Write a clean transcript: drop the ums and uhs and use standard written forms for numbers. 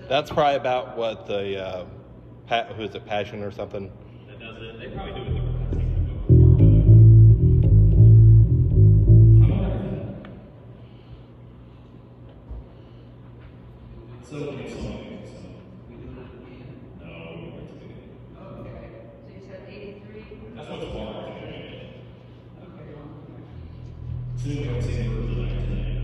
That's probably about what the who is it, Passion or something? That does it. They probably do it the So okay, so no. Okay. So you said 83? That's what's hard to do. Okay. 2 and 10 versus 19.